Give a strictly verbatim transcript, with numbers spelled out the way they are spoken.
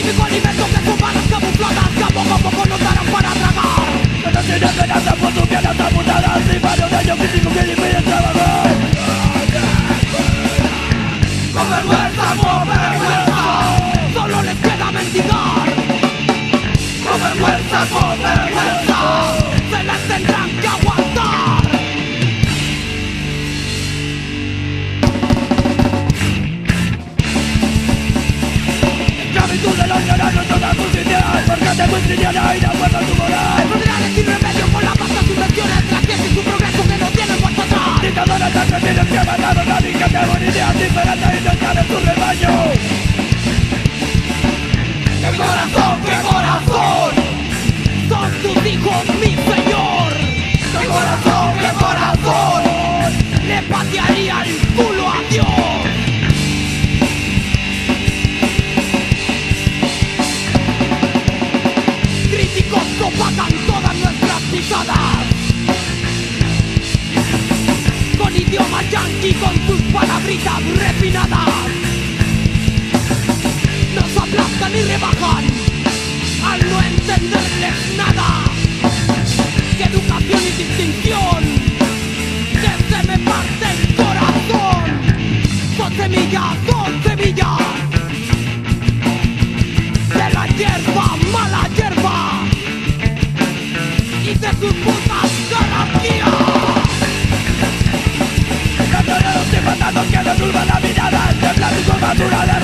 tráfico alimento que son balas camufladas que a poco a poco nos darán para tragar. Que no tiene esperanza por sus piernas amputadas y varios daños físicos que le impiden trabajar. Con vergüenza, con vergüenza, solo les queda mendigar. Con vergüenza, con vergüenza, se las tendrán que aguantar. Esclavitud de los tiranos, toda justicia, porque te justicia y da fuerza a tu moral. Federales sin remedio con la pasta, subvenciones, la fiesta y su progreso que no tienen vuelta atrás. Dictadoras asesinos que mataron a mi gente con ideas diferentes y no saben su rebaño. ¡Qué corazón, qué corazón! Son tus hijos, mi señor. ¡Qué corazón, qué corazón! Le patearía el culo a Dios. Críticos propagan todas nuestras pisadas con idioma yanqui, con sus palabritas refinadas. Nos aplastan y rebajan al no entenderles nada. ¡Qué educación y distinción! ¡Que se me parte el corazón! Son semillas, son semillas de la hierba, mala hierba, y de sus putas garantías. Los toreros y patados que nos turban la mirada, temblan sus armaduras.